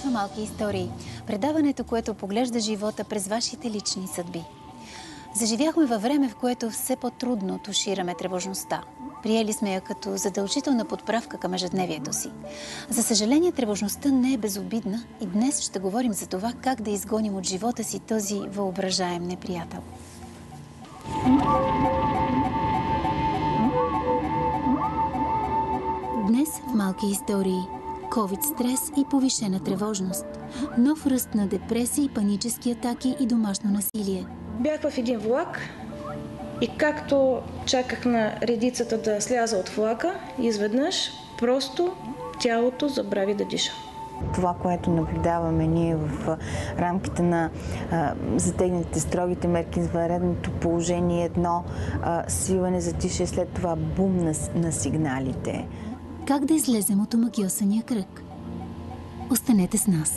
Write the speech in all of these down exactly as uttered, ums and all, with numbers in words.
Започва Малки истории. Предаването, което поглежда живота през вашите лични съдби. Заживяхме във време, в което все по-трудно тушираме тревожността. Приели сме я като задължителна подправка към ежедневието си. За съжаление, тревожността не е безобидна и днес ще говорим за това как да изгоним от живота си този въображаем неприятел. Днес в Малки истории. ковид стрес и повишена тревожност. Нов ръст на депресия, панически атаки и домашно насилие. Бях в един влак и както чаках на редицата да сляза от влака, изведнъж просто тялото забрави да диша. Това, което наблюдаваме ние в рамките на а, затегнатите строгите мерки, извънредното положение, едно а, свиване за тиша и след това бум на, на сигналите. Как да излезем от омагьосания кръг? Останете с нас.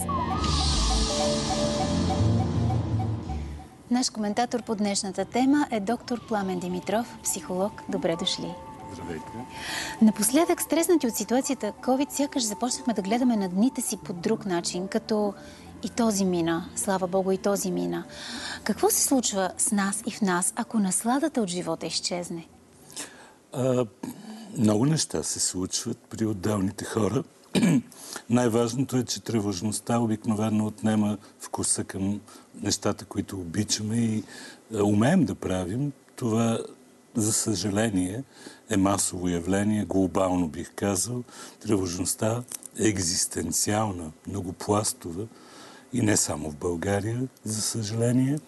Наш коментатор по днешната тема е доктор Пламен Димитров, психолог. Добре дошли. Здравейте. Напоследък, стреснати от ситуацията COVID, сякаш започнахме да гледаме на дните си по друг начин, като и този мина, слава Богу, и този мина. Какво се случва с нас и в нас, ако насладата от живота изчезне? А, много неща се случват при отделните хора. Най-важното е, че тревожността обикновено отнема вкуса към нещата, които обичаме и умеем да правим. Това, за съжаление, е масово явление, глобално бих казал. Тревожността е екзистенциална, многопластова и не само в България, за съжаление.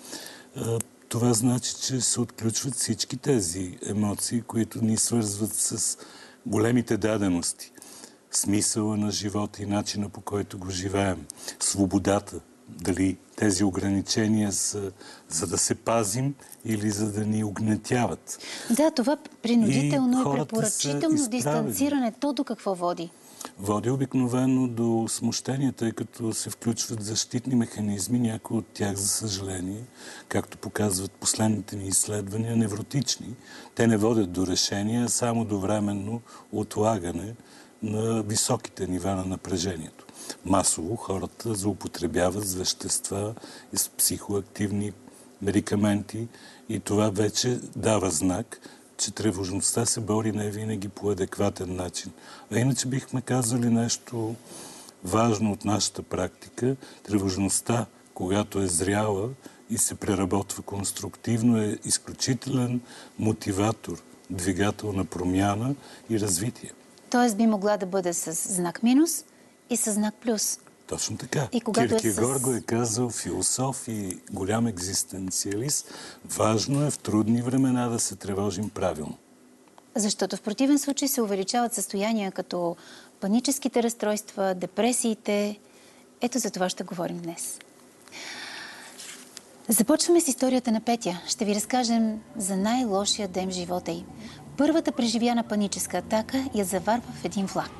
Това значи, че се отключват всички тези емоции, които ни свързват с големите дадености. Смисъла на живота и начина, по който го живеем. Свободата. Дали тези ограничения са за да се пазим или за да ни огнетяват. Да, това принудително и препоръчително дистанциране. То до какво води? Води обикновено до смущение, тъй като се включват защитни механизми, някои от тях, за съжаление, както показват последните ни изследвания, невротични. Те не водят до решения, а само до временно отлагане на високите нива на напрежението. Масово хората злоупотребяват с вещества и с психоактивни медикаменти и това вече дава знак, че тревожността се бори не винаги по адекватен начин. А иначе бихме казали нещо важно от нашата практика. Тревожността, когато е зряла и се преработва конструктивно, е изключителен мотиватор, двигател на промяна и развитие. Тоест би могла да бъде с знак минус и с знак плюс. Точно така. е Киркегор с... го е казал, философ и голям екзистенциалист. Важно е в трудни времена да се тревожим правилно. Защото в противен случай се увеличават състояния като паническите разстройства, депресиите. Ето за това ще говорим днес. Започваме с историята на Петя. Ще ви разкажем за най-лошия ден в живота й. Първата преживяна паническа атака я заварва в един влак.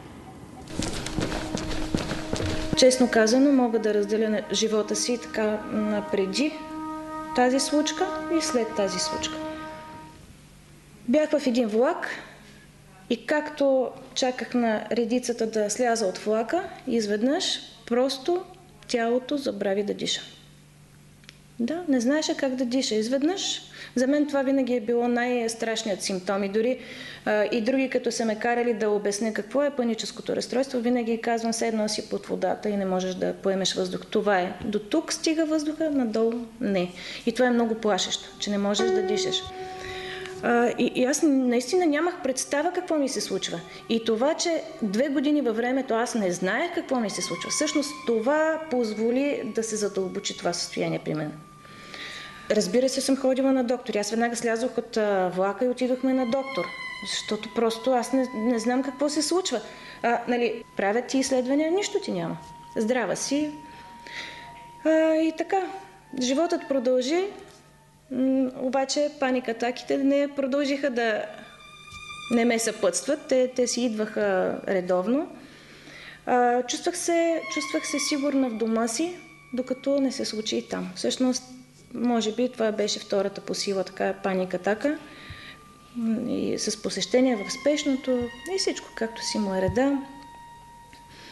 Честно казано, мога да разделя живота си така на преди тази случка и след тази случка. Бях в един влак и както чаках на редицата да сляза от влака, изведнъж просто тялото забрави да диша. Да, не знаеше как да диша. Изведнъж за мен това винаги е било най-страшният симптом. И дори а, и други, като са ме карали да обясня какво е паническото разстройство, винаги казвам, все едно си под водата и не можеш да поемеш въздух. Това е. До тук стига въздуха, надолу не. И това е много плашещо, че не можеш да дишаш. А, и, и аз наистина нямах представа какво ми се случва. И това, че две години във времето аз не знаех какво ми се случва, всъщност това позволи да се задълбочи това състояние при мен. Разбира се, съм ходила на доктор. Аз веднага слязох от а, влака и отидохме на доктор. Защото просто аз не, не знам какво се случва. А, нали, правят ти изследвания, нищо ти няма. Здрава си. А, и така, животът продължи, м- обаче паникатаките не продължиха да не ме съпътстват. Те, те си идваха редовно. А, чувствах се, чувствах се сигурна в дома си, докато не се случи и там. Всъщност, може би това беше втората по сила така паникатака. И с посещение в спешното и всичко, както си му е реда.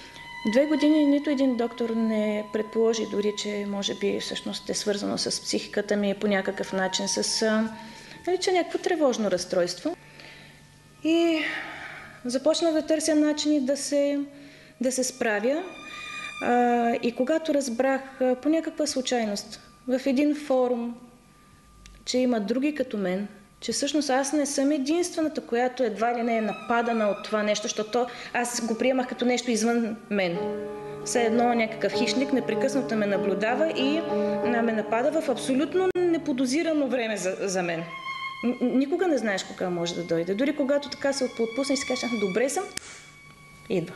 Две години нито един доктор не предположи дори, че може би всъщност е свързано с психиката ми по някакъв начин, с нали, че някакво тревожно разстройство. И започнах да търся начини да се, да се справя. А, и когато разбрах а, по някаква случайност в един форум, че има други като мен, че всъщност аз не съм единствената, която едва ли не е нападана от това нещо, защото аз го приемах като нещо извън мен. Все едно някакъв хищник непрекъснато ме наблюдава и ме напада в абсолютно неподозирано време за, за мен. Никога не знаеш кога може да дойде. Дори когато така се отпусне и си кажеш, добре съм, идва.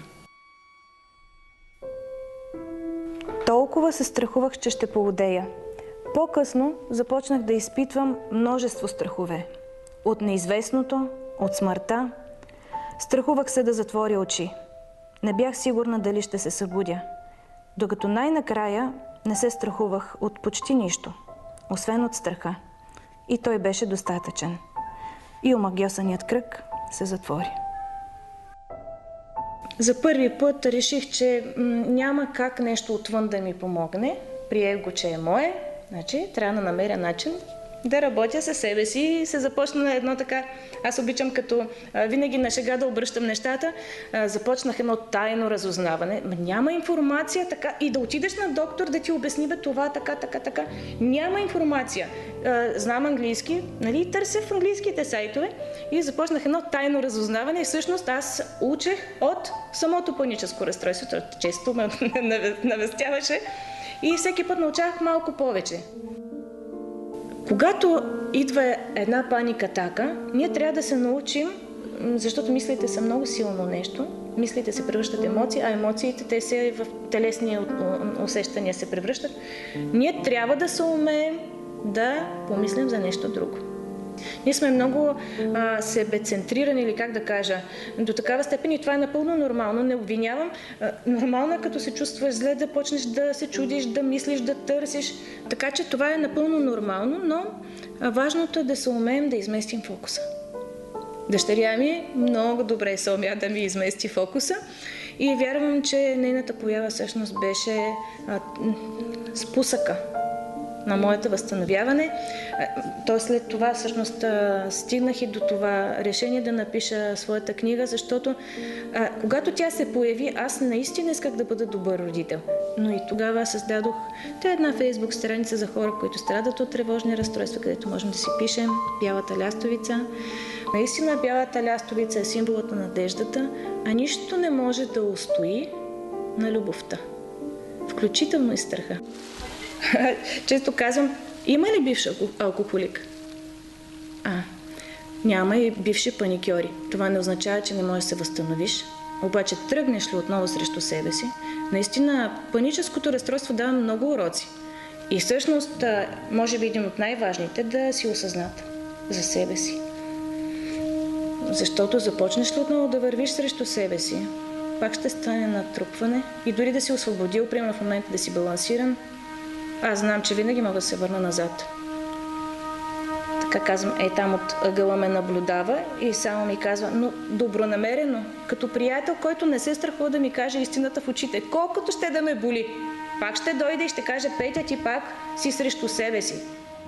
Толкова се страхувах, че ще полудея. По-късно започнах да изпитвам множество страхове. От неизвестното, от смъртта. Страхувах се да затворя очи. Не бях сигурна дали ще се събудя. Докато най-накрая не се страхувах от почти нищо, освен от страха. И той беше достатъчен. И омагьосаният кръг се затвори. За първи път реших, че м- няма как нещо отвън да ми помогне. Приех го, че е мое. Значи, трябва да намеря начин да работя със себе си и се започна на едно така. Аз обичам като а, винаги на шега да обръщам нещата. А, започнах едно тайно разузнаване. Ма няма информация така. И да отидеш на доктор да ти обясни бе това, така, така, така. Няма информация. А, знам английски, нали, търся в английските сайтове и започнах едно тайно разузнаване. И всъщност аз учех от самото паническо разстройство. Често ме навестяваше и всеки път научавах малко повече. Когато идва една паникатака, ние трябва да се научим, защото мислите са много силно нещо, мислите се превръщат емоции, а емоциите те се в телесни усещания се превръщат. Ние трябва да се умеем да помислим за нещо друго. Ние сме много а, себецентрирани, или как да кажа, до такава степен и това е напълно нормално. Не обвинявам. А, нормално е, като се чувстваш зле, да почнеш да се чудиш, да мислиш, да търсиш. Така че това е напълно нормално, но а, важното е да се умеем да изместим фокуса. Дъщеря ми много добре се умя да ми измести фокуса и вярвам, че нейната поява всъщност беше а, спусъка на моето възстановяване. То след това всъщност стигнах и до това решение да напиша своята книга, защото а, когато тя се появи, аз наистина исках да бъда добър родител. Но и тогава създадох тя една фейсбук страница за хора, които страдат от тревожни разстройства, където можем да си пишем бялата лястовица. Наистина бялата лястовица е символът на надеждата, а нищо не може да устои на любовта. Включително и страха. Често казвам, има ли бивш алкохолик? А, няма и бивши паникьори. Това не означава, че не можеш да се възстановиш. Обаче тръгнеш ли отново срещу себе си, наистина паническото разстройство дава много уроци. И всъщност, може би един от най-важните, да си осъзнат за себе си. Защото започнеш ли отново да вървиш срещу себе си, пак ще стане натрупване и дори да си освободил, примерно в момента да си балансиран, аз знам, че винаги мога да се върна назад. Така казвам, е там от ъгъла ме наблюдава и само ми казва, но добронамерено, като приятел, който не се страхува да ми каже истината в очите, колкото ще да ме боли, пак ще дойде и ще каже, Петя, ти пак си срещу себе си.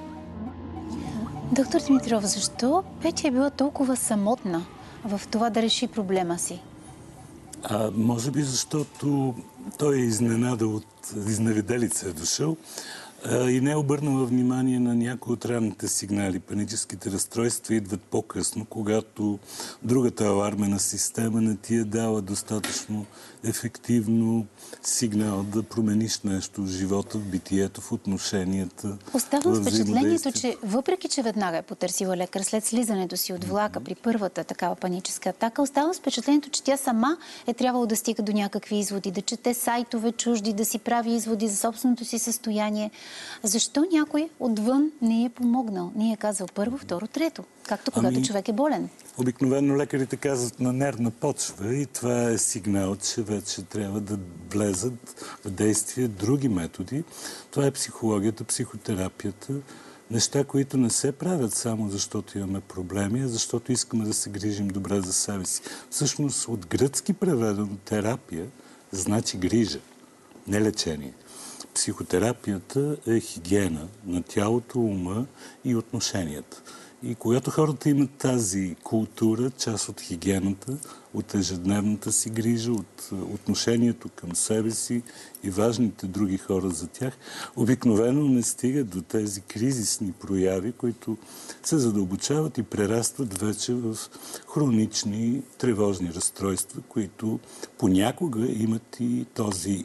Доктор Димитров, защо Петя е била толкова самотна в това да реши проблема си? А, може би защото той е изненада от изневиделица е дошъл а, и не е обърнала внимание на някои от ранните сигнали. Паническите разстройства идват по-късно, когато другата алармена система не ти е дала достатъчно ефективно сигнал да промениш нещо в живота, в битието, в отношенията. Оставам с впечатлението, че въпреки, че веднага е потърсила лекар след слизането си от влака при първата такава паническа атака, оставам с впечатлението, че тя сама е трябвало да стига до някакви изводи, да чете сайтове чужди, да си прави изводи за собственото си състояние. Защо някой отвън не е помогнал? Не е казал първо, второ, трето. Както когато ами, човек е болен. Обикновено лекарите казват на нервна почва и това е сигнал, че вече трябва да влезат в действие други методи. Това е психологията, психотерапията. Неща, които не се правят само защото имаме проблеми, а защото искаме да се грижим добре за себе си. Всъщност от гръцки преведено терапия значи грижа, не лечение. Психотерапията е хигиена на тялото, ума и отношенията. И когато хората имат тази култура, част от хигиената, от ежедневната си грижа, от отношението към себе си и важните други хора за тях, обикновено не стигат до тези кризисни прояви, които се задълбочават и прерастват вече в хронични тревожни разстройства, които понякога имат и този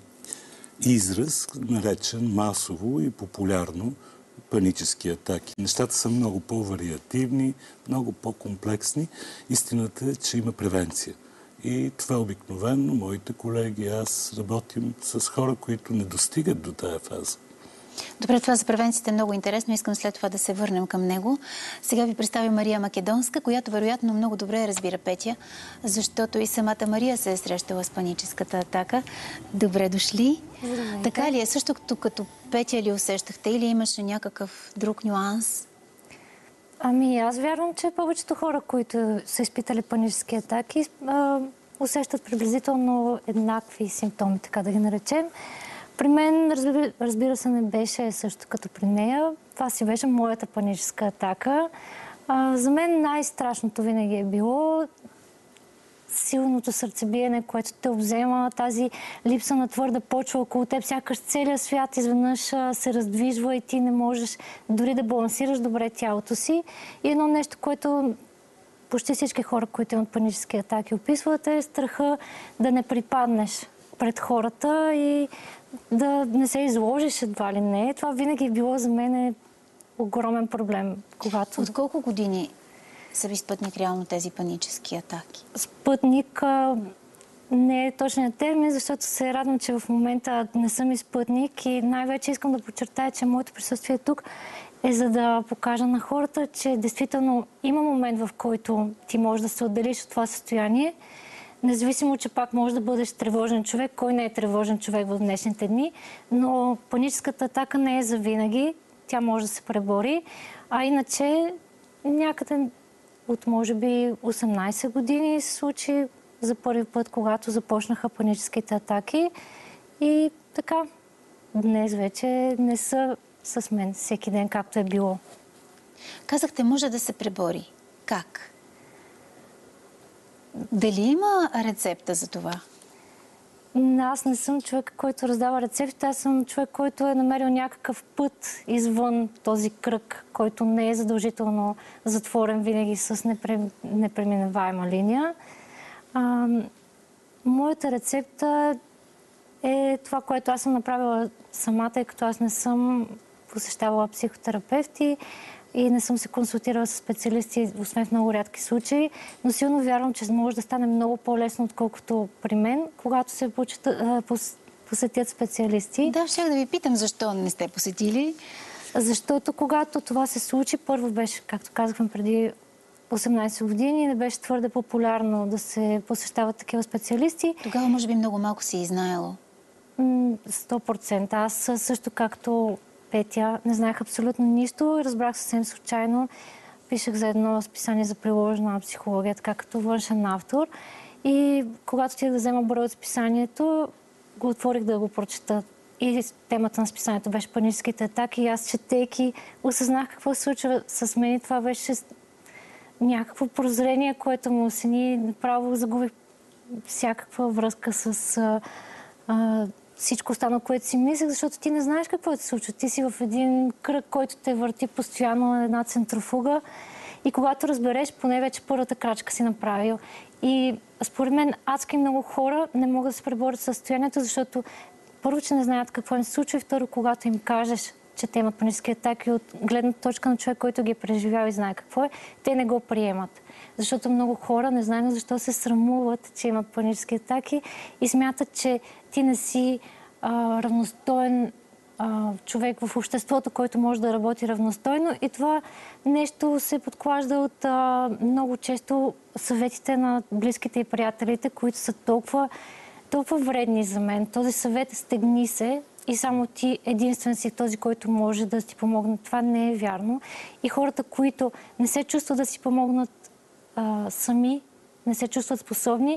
израз, наречен масово и популярно панически атаки. Нещата са много по-вариативни, много по-комплексни. Истината е, че има превенция. И това обикновено моите колеги, аз работим с хора, които не достигат до тая фаза. Добре, това за превенцията е много интересно. Искам след това да се върнем към него. Сега ви представя Мария Македонска, която вероятно много добре разбира Петя, защото и самата Мария се е срещала с паническата атака. Добре дошли. Здравейте. Така ли е? Също като, като Петя ли усещахте или имаше някакъв друг нюанс? Ами аз вярвам, че повечето хора, които са изпитали панически атаки, а, усещат приблизително еднакви симптоми, така да ги наречем. При мен, разбира, разбира се, не беше също като при нея. Това си беше моята паническа атака. А, за мен най-страшното винаги е било силното сърцебиене, което те обзема, тази липса на твърда почва около теб, сякаш целият свят изведнъж се раздвижва и ти не можеш дори да балансираш добре тялото си. И едно нещо, което почти всички хора, които имат панически атаки, описват, е страха да не припаднеш пред хората и да не се изложиш едва ли не. Това винаги е било за мен огромен проблем. Когато... От колко години са ви спътник реално тези панически атаки? Спътник а, не е точният термин, защото се радвам, че в момента не съм и спътник и най-вече искам да подчертая, че моето присъствие тук е за да покажа на хората, че действително има момент, в който ти можеш да се отделиш от това състояние, независимо, че пак можеш да бъдеш тревожен човек. Кой не е тревожен човек в днешните дни, но паническата атака не е завинаги. Тя може да се пребори. А иначе някъде от може би осемнайсет години се случи за първи път, когато започнаха паническите атаки. И така, днес вече не са с мен всеки ден, както е било. Казахте, може да се пребори. Как? Дали има рецепта за това? Аз не съм човек, който раздава рецепти. Аз съм човек, който е намерил някакъв път извън този кръг, който не е задължително затворен винаги с непрем... непреминаваема линия. А, моята рецепта е това, което аз съм направила самата, тъй като аз не съм посещавала психотерапевти и не съм се консултирала с специалисти, освен в много рядки случаи, но силно вярвам, че може да стане много по-лесно, отколкото при мен, когато се посетят специалисти. Да, ще да ви питам защо не сте посетили. Защото когато това се случи, първо беше, както казахме преди осемнайсет години, не беше твърде популярно да се посещават такива специалисти. Тогава може би много малко си изнаело. сто процента. Аз също както Петя не знаех абсолютно нищо. Разбрах съвсем случайно. Пишех за едно списание за приложена психология, така като външен автор. И когато отидох да взема брой от списанието, го отворих да го прочета. И темата на списанието беше паническите атаки. И аз, четейки, осъзнах какво се случва с мен. И това беше някакво прозрение, което му осени. Направо загубих всякаква връзка с а, а, всичко останало, което си мислех, защото ти не знаеш какво се случва. Ти си в един кръг, който те върти постоянно, една центрофуга. И когато разбереш, поне вече първата крачка си направил. И според мен адски много хора не могат да се преборят с състоянието, защото първо, че не знаят какво им се случва и второ, когато им кажеш, че те имат панически атаки от гледна точка на човек, който ги е преживял и знае какво е, те не го приемат. Защото много хора не знаят защо се срамуват, че имат панически атаки и смятат, че ти не си а, равностоен а, човек в обществото, който може да работи равностойно. И това нещо се подклажда от а, много често съветите на близките и приятелите, които са толкова, толкова вредни за мен. Този съвет е: стегни се и само ти единствен си този, който може да ти помогне. Това не е вярно. И хората, които не се чувстват да си помогнат а, сами, не се чувстват способни,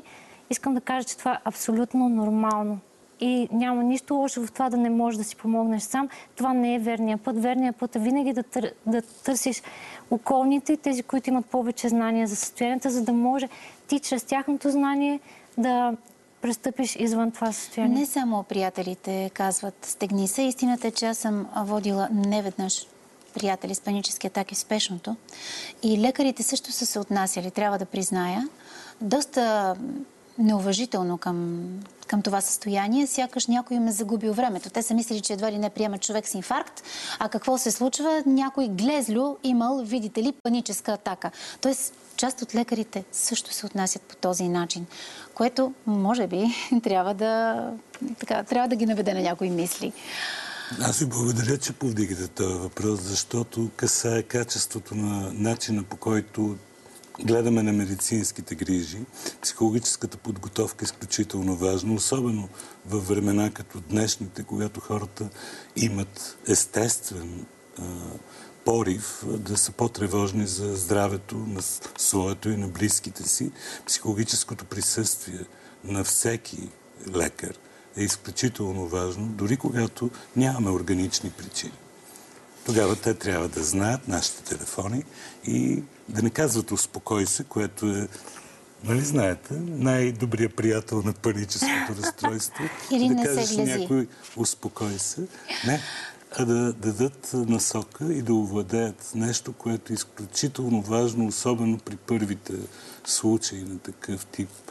искам да кажа, че това е абсолютно нормално. И няма нищо лошо в това да не можеш да си помогнеш сам. Това не е верният път. Верният път е винаги да, тър, да търсиш околните, тези, които имат повече знания за състоянията, за да може ти чрез тяхното знание да престъпиш извън това състояние. Не само приятелите казват стегни се. Истината е, че аз съм водила неведнъж приятели с панически атаки в спешното. И лекарите също са се отнасяли, трябва да призная, доста неуважително към, към това състояние. Сякаш някой им е загубил времето. Те са мислили, че едва ли не приемат човек с инфаркт. А какво се случва? Някой глезлю имал, видите ли, паническа атака. Тоест, част от лекарите също се отнасят по този начин, което, може би, трябва да, така, трябва да ги наведе на някои мисли. Аз ви благодаря, че повдигате този въпрос, защото касае качеството на начина, по който гледаме на медицинските грижи. Психологическата подготовка е изключително важна, особено във времена като днешните, когато хората имат естествен а, порив да са по-тревожни за здравето на своето и на близките си. Психологическото присъствие на всеки лекар е изключително важно, дори когато нямаме органични причини. Тогава те трябва да знаят нашите телефони и да не казват успокой се, което е, нали знаете, най-добрият приятел на паническото разстройство. Или да не кажеш се глези. някой успокой се. Не, а да дадат насока и да овладеят нещо, което е изключително важно, особено при първите случаи на такъв тип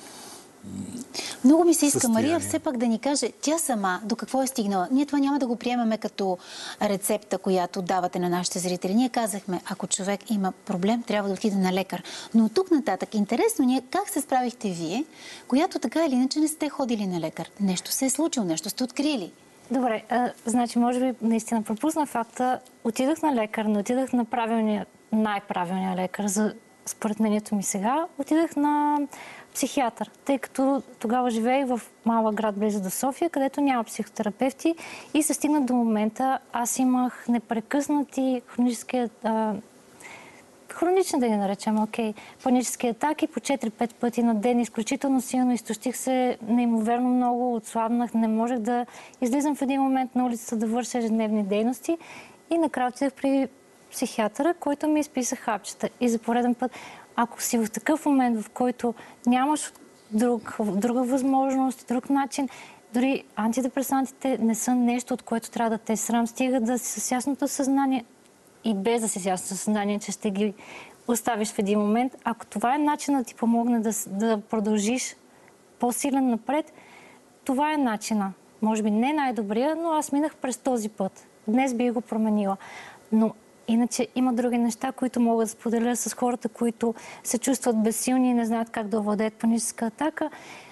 Много ми се иска състояние. Мария все пак да ни каже тя сама до какво е стигнала. Ние това няма да го приемаме като рецепта, която давате на нашите зрители. Ние казахме, ако човек има проблем, трябва да отиде на лекар. Но от тук нататък, интересно ни е как се справихте вие, която така или иначе не сте ходили на лекар. Нещо се е случило, нещо сте открили. Добре, а, значи може би наистина пропусна факта. Отидах на лекар, не отидах на правилния, най-правилния лекар, за според мнението ми сега. Отидах на психиатър, тъй като тогава живеех в малък град близо до София, където няма психотерапевти и се стигна до момента. Аз имах непрекъснати хронически, а, хронични да ги наречем, окей, панически атаки по четири-пет пъти на ден, изключително силно, изтощих се неимоверно много, отслабнах, не можех да излизам в един момент на улицата да върша ежедневни дейности и накрая отидах при психиатъра, който ми изписа хапчета. И за пореден път, ако си в такъв момент, в който нямаш друг, друга възможност, друг начин, дори антидепресантите не са нещо, от което трябва да те срам, стига да си с ясното съзнание и без да си с ясното съзнание, че ще ги оставиш в един момент. Ако това е начин да ти помогне да, да продължиш по-силен напред, това е начина. Може би не най-добрия, но аз минах през този път. Днес би го променила. Но иначе има други неща, които мога да споделя с хората, които се чувстват безсилни и не знаят как да овладеят паническа атака.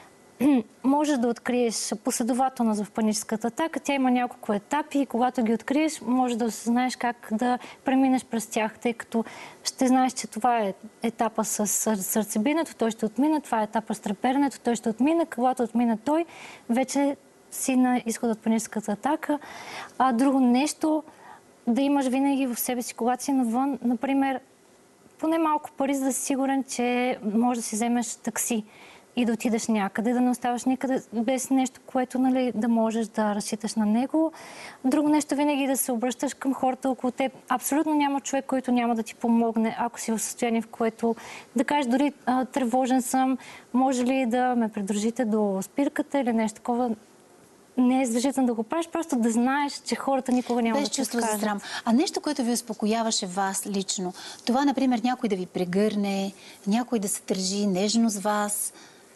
Можеш да откриеш последователност в паническата атака. Тя има няколко етапи и когато ги откриеш, може да знаеш как да преминеш през тях, тъй като ще знаеш, че това е етапа с сърцебиенето, той ще отмине, това е етапа с треперенето, той ще отмине. Когато отмине той, вече си на изход от паническата атака. А друго нещо, да имаш винаги в себе си, когато си навън, например, поне малко пари, за да си сигурен, че можеш да си вземеш такси и да отидеш някъде, да не оставаш никъде без нещо, което, нали, да можеш да разчиташ на него. Друго нещо, винаги да се обръщаш към хората около теб. Абсолютно няма човек, който няма да ти помогне, ако си в състояние, в което да кажеш дори а, тревожен съм, може ли да ме придружите до спирката или нещо такова. Не е задължително да го правиш, просто да знаеш, че хората никога няма без да чувство те за срам. А нещо, което ви успокояваше вас лично, това, например, някой да ви прегърне, някой да се държи нежно с вас.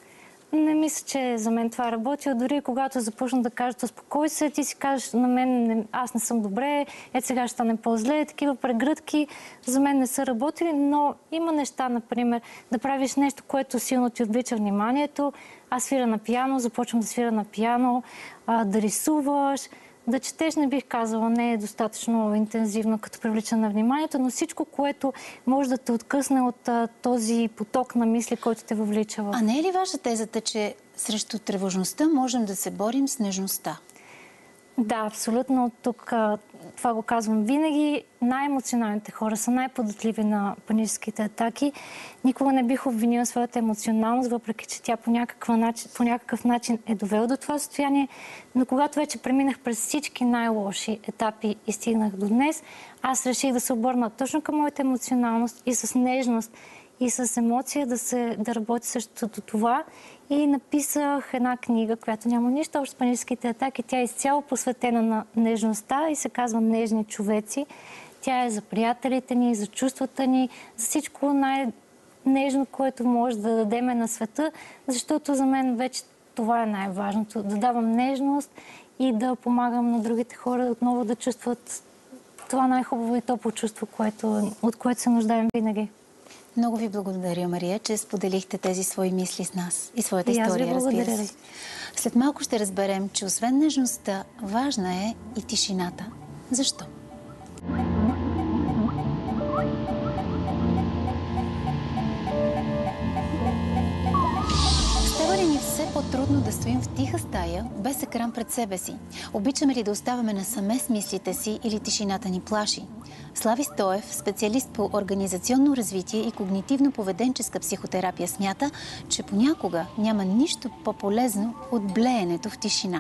Не мисля, че за мен това е работило. Дори когато започна да кажат успокой се, ти си кажеш на мен, не, аз не съм добре, ето сега ще стане по-зле. Такива прегръдки за мен не са работили, но има неща, например, да правиш нещо, което силно ти отвлича вниманието. Аз свира на пиано, започвам да свира на пиано, а, да рисуваш, да четеш, не бих казала, не е достатъчно интензивно като привличане на вниманието, но всичко, което може да те откъсне от а, този поток на мисли, който те въвлича в. А не е ли ваша тезата, че срещу тревожността можем да се борим с нежността? Да, абсолютно. Тук а, това го казвам винаги. Най-емоционалните хора са най-податливи на паническите атаки. Никога не бих обвинила своята емоционалност, въпреки че тя по, начин, по някакъв начин е довела до това състояние. Но когато вече преминах през всички най-лоши етапи и стигнах до днес, аз реших да се обърна точно към моята емоционалност и с нежност и с емоция да, се, да работи същото това. И написах една книга, която няма нищо общо с паническите атаки. Тя е изцяло посветена на нежността и се казва "Нежни човеци". Тя е за приятелите ни, за чувствата ни, за всичко най-нежно, което може да дадем на света, защото за мен вече това е най-важното. Да давам нежност и да помагам на другите хора отново да чувстват това най-хубаво и топло чувство, което, от което се нуждаем винаги. Много ви благодаря, Мария, че споделихте тези свои мисли с нас и своята и история, разбира благодаря. се. След малко ще разберем, че освен нежността, важна е и тишината. Защо? Става ли ни все по-трудно да стоим в тиха стая, без екран пред себе си? Обичаме ли да оставаме насаме с мислите си или тишината ни плаши? Слави Стоев, специалист по организационно развитие и когнитивно-поведенческа психотерапия, смята, че понякога няма нищо по-полезно от блеенето в тишина.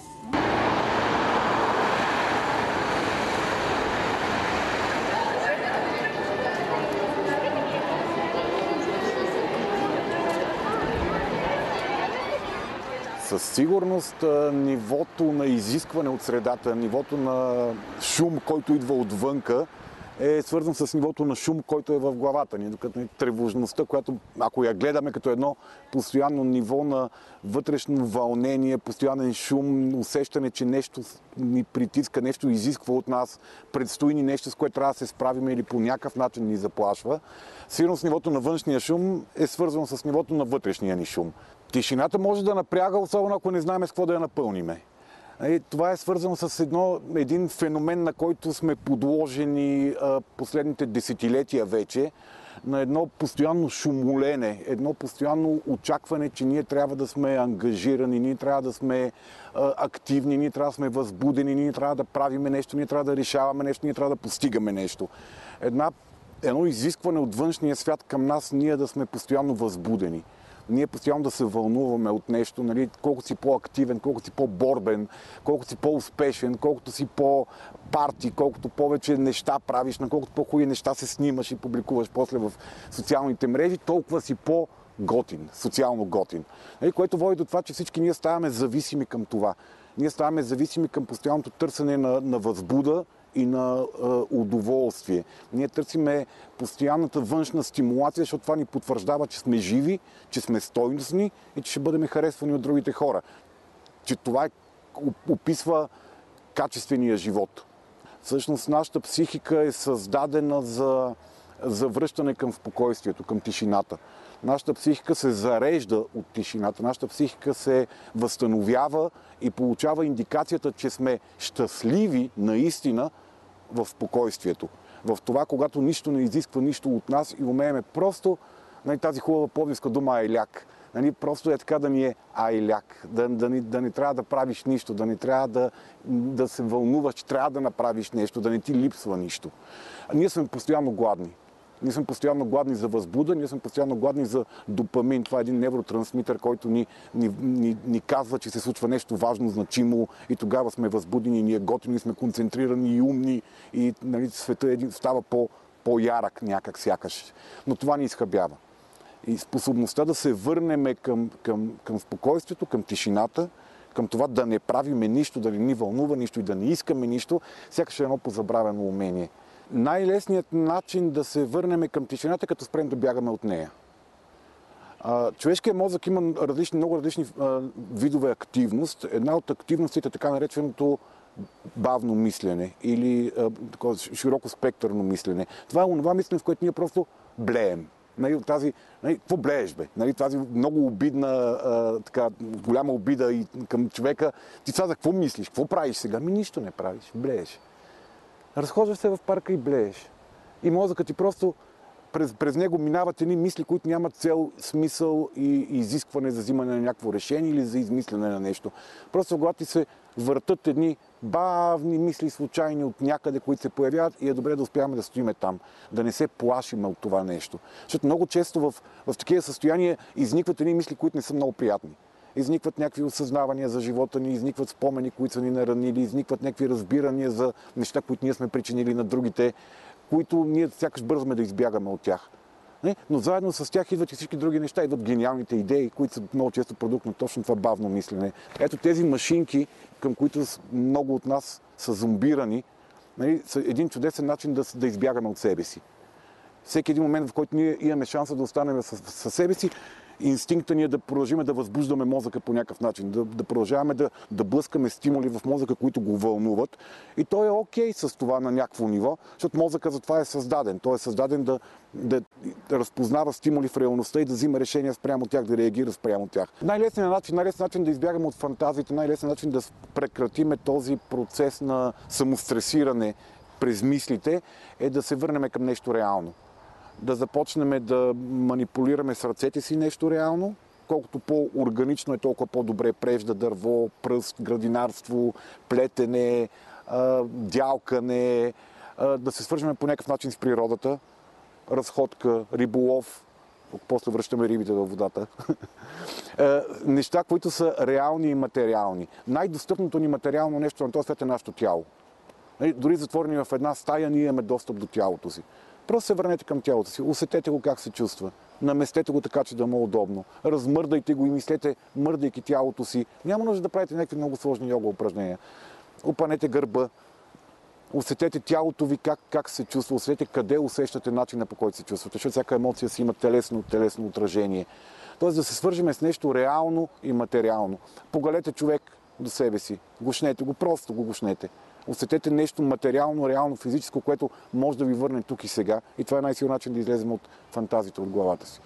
Със сигурност нивото на изискване от средата, нивото на шум, който идва отвънка, е свързан с нивото на шум, който е в главата ни. Докато тревожността, която, ако я гледаме като едно постоянно ниво на вътрешно вълнение, постоянен шум, усещане, че нещо ни притиска, нещо изисква от нас, предстои ни нещо, с което трябва да се справим или по някакъв начин ни заплашва. Сигурно с нивото на външния шум е свързано с нивото на вътрешния ни шум. Тишината може да напряга, особено ако не знаем с какво да я напълниме. И това е свързано с едно, един феномен, на който сме подложени а, последните десетилетия вече, на едно постоянно шумолене, едно постоянно очакване, че ние трябва да сме ангажирани, ние трябва да сме а, активни, ние трябва да сме възбудени, ние трябва да правиме нещо, ние трябва да решаваме нещо, ние трябва да постигаме нещо. Една, едно изискване от външния свят към нас, ние да сме постоянно възбудени. Ние постоянно да се вълнуваме от нещо, нали, колкото си по-активен, колкото си по-борбен, колкото си по-успешен, колкото си по-парти, колкото повече неща правиш, на колкото по-хубави неща се снимаш и публикуваш после в социалните мрежи, толкова си по-готин, социално готин. Нали, което води до това, че всички ние ставаме зависими към това. Ние ставаме зависими към постоянното търсене на, на възбуда и на е, удоволствие. Ние търсиме постоянната външна стимулация, защото това ни потвърждава, че сме живи, че сме стойностни и че ще бъдем харесвани от другите хора. Че това е, описва качествения живот. Всъщност нашата психика е създадена за, за връщане към спокойствието, към тишината. Нашата психика се зарежда от тишината, нашата психика се възстановява и получава индикацията, че сме щастливи наистина в спокойствието. В това, когато нищо не изисква нищо от нас и умееме просто, нали, тази хубава пловдивска дума айляк. Нали, просто е така да ни е айляк, да, да, ни, да не трябва да правиш нищо, да не трябва да, да се вълнуваш, че трябва да направиш нещо, да не ти липсва нищо. А ние сме постоянно гладни. Ние сме постоянно гладни за възбуда, ние сме постоянно гладни за допамин. Това е един невротрансмитър, който ни, ни, ни, ни казва, че се случва нещо важно, значимо и тогава сме възбудени, ние готини, сме концентрирани и умни и нали, света един, става по, по-ярък някак сякаш. Но това ни изхабява. И способността да се върнем към, към, към спокойствието, към тишината, към това да не правиме нищо, да не ни вълнува нищо и да не искаме нищо, сякаш е едно позабравено умение. Най-лесният начин да се върнем към тишината, като спрем да бягаме от нея. Човешкият мозък има различни, много различни а, видове активност. Една от активностите е така нареченото бавно мислене или а, такова широко спектърно мислене. Това е онова мислене, в което ние просто блеем. Нали, тази, нали, какво блееш, бе? Нали, тази много обидна, а, така, голяма обида и към човека. Ти сега за какво мислиш? Какво правиш сега? Ми нищо не правиш, блееш. Разхождаш се в парка и блееш. И мозъкът ти просто през, през него минават едни мисли, които нямат цел, смисъл и, и изискване за взимане на някакво решение или за измислене на нещо. Просто когато ти се въртат едни бавни мисли случайни от някъде, които се появяват и е добре да успяваме да стоиме там, да не се плашиме от това нещо. Защото много често в, в такива състояния изникват едни мисли, които не са много приятни. Изникват някакви осъзнавания за живота ни, изникват спомени, които са ни наранили, изникват някакви разбирания за неща, които ние сме причинили на другите, които ние сякаш бързаме да избягаме от тях. Не? Но заедно с тях идват и всички други неща, идват гениалните идеи, които са много често продукт на точно това бавно мислене. Ето тези машинки, към които много от нас са зомбирани, нали, са един чудесен начин да, да избягаме от себе си. Всеки един момент, в който ние имаме шанса да останем със себе си, инстинкта ни е да продължим да възбуждаме мозъка по някакъв начин, да, да продължаваме да, да блъскаме стимули в мозъка, които го вълнуват. И той е окей с това на някакво ниво, защото мозъка за това е създаден. Той е създаден да, да, да разпознава стимули в реалността и да взима решения спрямо тях, да реагира спрямо тях. Най-лесният начин, най-лесният начин да избягаме от фантазиите, най-лесният начин да прекратиме този процес на самостресиране през мислите е да се върнем към нещо реално. Да започнем да манипулираме с ръцете си нещо реално. Колкото по-органично е, толкова по-добре прежда, дърво, пръст, градинарство, плетене, дялкане, да се свържем по някакъв начин с природата, разходка, риболов, после връщаме рибите във водата. Неща, които са реални и материални. Най-достъпното ни материално нещо на този свят е нашето тяло. Дори затворени в една стая, ние имаме достъп до тялото си. Просто се върнете към тялото си, усетете го как се чувства, наместете го така, че да му е удобно, размърдайте го и мислете, мърдайки тялото си. Няма нужда да правите някакви много сложни йога упражнения. Опанете гърба, усетете тялото ви как, как се чувства, усетете къде усещате начина, по който се чувствате, защото всяка емоция си има телесно, телесно отражение. Тоест да се свържем с нещо реално и материално. Погалете човек до себе си, гушнете го, просто го гушнете. Усетете нещо материално, реално, физическо, което може да ви върне тук и сега. И това е най-силен начин да излезем от фантазията, от главата си.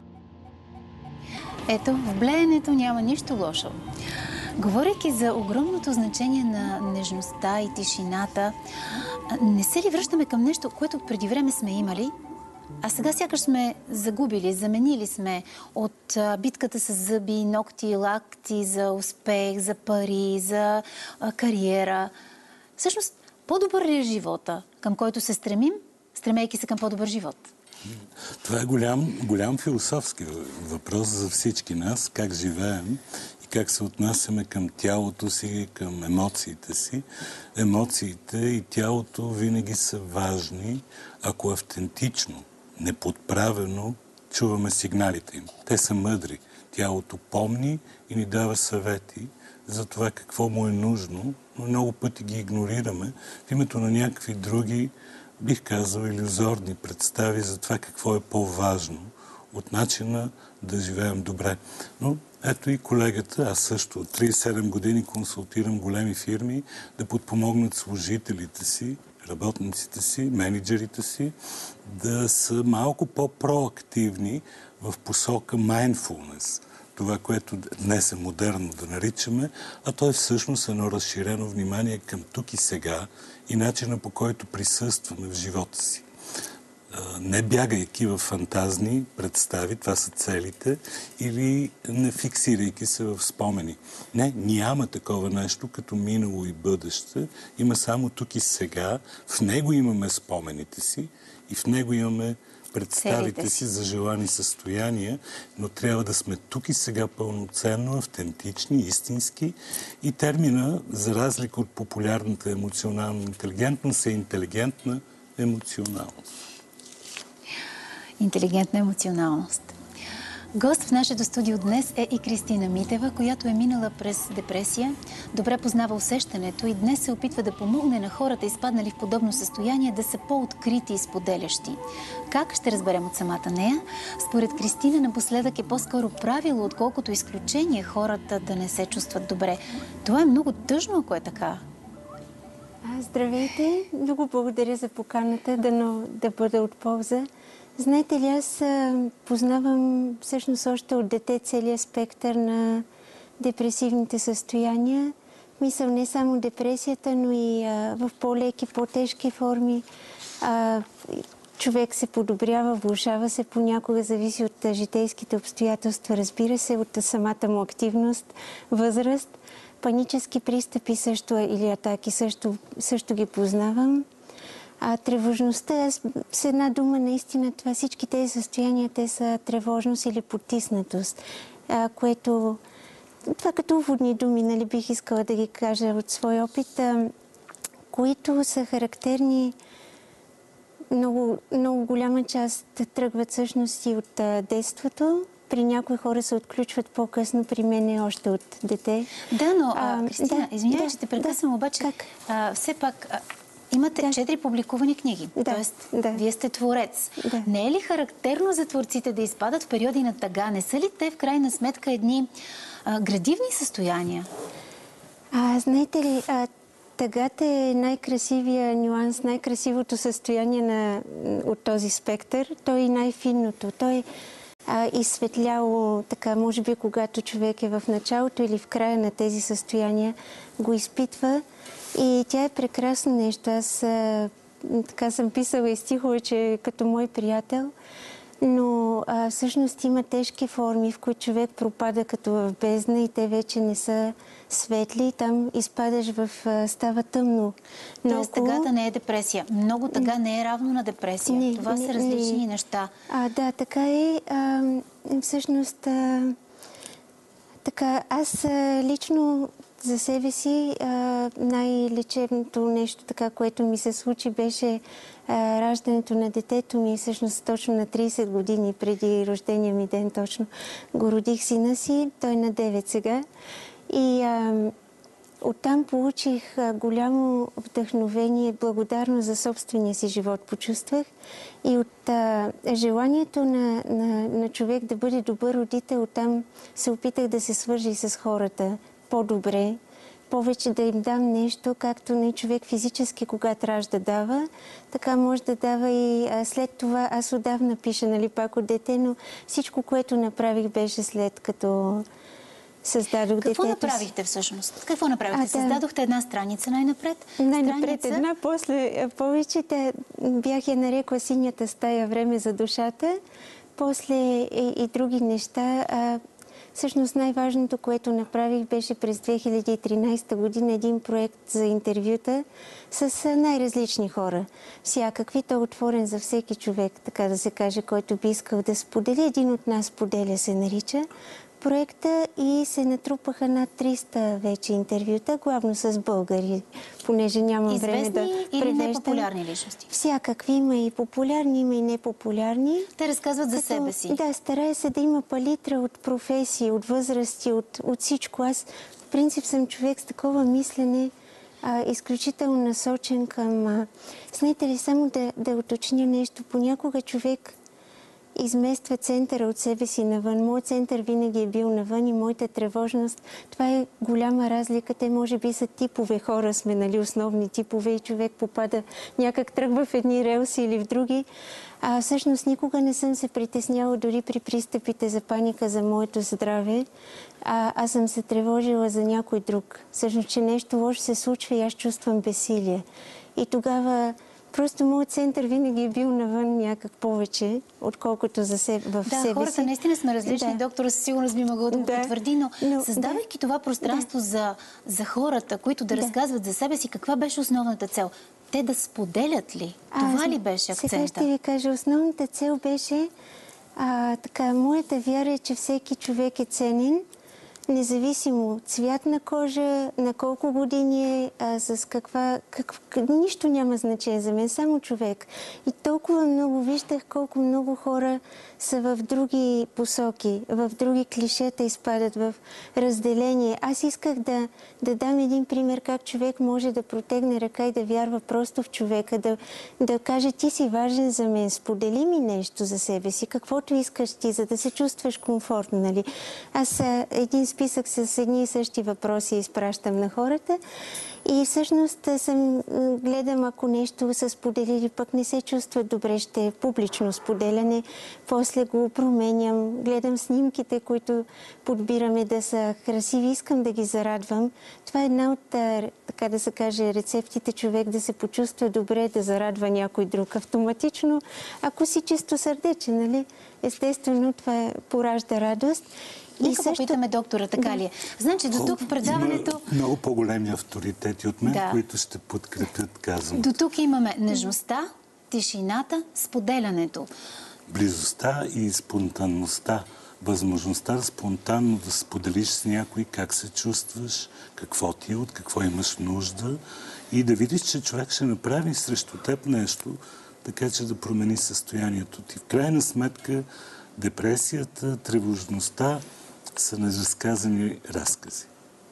Ето, в блеенето няма нищо лошо. Говорейки за огромното значение на нежността и тишината, не се ли връщаме към нещо, което преди време сме имали, а сега сякаш сме загубили, заменили сме от битката с зъби, ногти, лакти за успех, за пари, за кариера. Всъщност, по-добър ли е живота, към който се стремим, стремейки се към по-добър живот? Това е голям, голям философски въпрос за всички нас, как живеем и как се отнасяме към тялото си, към емоциите си. Емоциите и тялото винаги са важни, ако автентично, неподправено чуваме сигналите им. Те са мъдри. Тялото помни и ни дава съвети за това какво му е нужно, но много пъти ги игнорираме в името на някакви други, бих казал, илюзорни представи за това какво е по-важно от начина да живеем добре. Но ето и колегата, аз също от трийсет и седем години консултирам големи фирми да подпомогнат служителите си, работниците си, менеджерите си, да са малко по-проактивни в посока mindfulness. Това, което днес е модерно да наричаме, а то е всъщност едно разширено внимание към тук и сега и начина, по който присъстваме в живота си. Не бягайки в фантазни представи, това са целите, или не фиксирайки се в спомени. Не, няма такова нещо като минало и бъдеще. Има само тук и сега. В него имаме спомените си и в него имаме представите си за желани състояния, но трябва да сме тук и сега пълноценно, автентични, истински. И термина, за разлика от популярната емоционална интелигентност, е интелигентна емоционалност. Интелигентна емоционалност. Гост в нашето студио днес е и Кристина Митева, която е минала през депресия, добре познава усещането и днес се опитва да помогне на хората, изпаднали в подобно състояние, да са по-открити и споделящи. Как? Ще разберем от самата нея. Според Кристина, напоследък е по-скоро правило, отколкото изключение хората да не се чувстват добре. Това е много тъжно, ако е така. Здравейте! Много благодаря за поканата, да, да бъда от полза. Знаете ли, аз познавам всъщност още от дете целият спектър на депресивните състояния. Мисля, не само депресията, но и а, в по-леки, по-тежки форми. А, човек се подобрява, влошава се понякога, зависи от житейските обстоятелства, разбира се, от самата му активност, възраст. панически пристъпи също или атаки също, също ги познавам. А тревожността, аз с една дума наистина това всички тези състояния, те са тревожност или потиснатост, а, което това като уводни думи, нали, бих искала да ги кажа от свой опит, а, които са характерни. Много, много голяма част тръгват всъщност и от а, детството. При някои хора се отключват по-късно, при мен е още от дете. Да, но, а, А, Кристина, да, извинявай, да, че те прекъсвам, да. обаче Как? а, все пак а, имате Да. четири публикувани книги. Да, Тоест, да. вие сте творец. Да. Не е ли характерно за творците да изпадат в периоди на тъга? Не са ли те в крайна сметка едни а, градивни състояния? А, знаете ли, а, тъгата е най-красивия нюанс, най-красивото състояние на, от този спектър. Той е най-финното. Той а, изсветляло, така, може би, когато човек е в началото или в края на тези състояния, го изпитва. И тя е прекрасно нещо. Аз а, така съм писала и стихове, че е като мой приятел. Но а, всъщност има тежки форми, в които човек пропада като в бездна и те вече не са светли. Там изпадаш в... А, става тъмно. Тоест, тъгата не е депресия. Много тъга не е равно на депресия. Не, Това не, са различни не. неща. А, да, така е. А, всъщност, а, така, аз а, лично за себе си а, най-лечебното нещо, така, което ми се случи, беше а, раждането на детето ми. Всъщност точно на трийсет години преди рождения ми ден точно го родих сина си. Той е на девет сега. И а, оттам получих а, голямо вдъхновение, благодарност за собствения си живот почувствах. И от а, желанието на, на, на човек да бъде добър родител, оттам се опитах да се свържа и с хората по-добре, повече да им дам нещо, както не човек физически, когато ражда, дава, така може да дава и а, след това. Аз отдавна пиша, нали, пак от дете, но всичко, което направих, беше след като създадох детето. Какво направихте всъщност? Какво направихте? А, да. Създадохте една страница най-напред? Най-напред страница... една, после повечето бях я нарекла синята стая, време за душата, после и, и други неща. А, всъщност най-важното, което направих, беше през две хиляди и тринадесета година един проект за интервюта с най-различни хора. Всякакви, той е отворен за всеки човек, така да се каже, който би искал да сподели. Един от нас споделя се нарича проекта и се натрупаха над триста вече интервюта, главно с българи, понеже нямам време да Известни или превеждам. непопулярни личности? Всякакви. Има и популярни, има и непопулярни. Те разказват за Като, себе си. Да, старая се да има палитра от професии, от възрасти, от, от всичко. Аз в принцип съм човек с такова мислене, а, изключително насочен към... А, знаете ли, само да, да уточня нещо. Понякога човек измества центъра от себе си навън. Моят център винаги е бил навън и моята тревожност. Това е голяма разлика. Те може би са типове хора, сме, нали, основни типове и човек попада, някак тръгва в едни релси или в други. А всъщност никога не съм се притесняла дори при пристъпите за паника за моето здраве. А, аз съм се тревожила за някой друг. Всъщност, че нещо лошо се случва и аз чувствам безсилие. И тогава просто моят център винаги е бил навън някак повече, отколкото за себе, в да, себе си. Да, хората наистина сме различни. Да. Доктора със сигурност би могъл да го Да. потвърди, но, но създавайки да. това пространство да. за, за хората, които да, да разказват за себе си, каква беше основната цел? Те да споделят ли? Това а, ли беше акцента? Сега ще ви кажа, основната цел беше а, така, моята вяра е, че всеки човек е ценен, независимо цвят на кожа, на колко години е, а, с каква... Как, нищо няма значение за мен, само човек. И толкова много виждах колко много хора са в други посоки, в други клишета изпадат, в разделение. Аз исках да, да дам един пример как човек може да протегне ръка и да вярва просто в човека, да, да каже: ти си важен за мен, сподели ми нещо за себе си, каквото искаш ти, за да се чувстваш комфортно. Нали? Аз а, един списък с едни и същи въпроси изпращам на хората и всъщност съм, гледам, ако нещо са споделили, пък не се чувстват добре, ще е публично споделяне, после го променям, гледам снимките, които подбираме да са красиви, искам да ги зарадвам. Това е една от, така да се каже, рецептите човек да се почувства добре, да зарадва някой друг автоматично, ако си чисто сърдечен, нали? Естествено, това поражда радост. Нека също... попитаме доктора, така да. ли е? Значи до тук в предаването... Много по-големи авторитети от мен, да. които ще подкрепят казвам. До тук имаме нежността, тишината, споделянето. Близостта и спонтанността. Възможността спонтанно да споделиш с някой как се чувстваш, какво ти е, от какво имаш нужда и да видиш, че човек ще направи срещу теб нещо, така че да промени състоянието ти. В крайна сметка депресията, тревожността са неразказани разкази.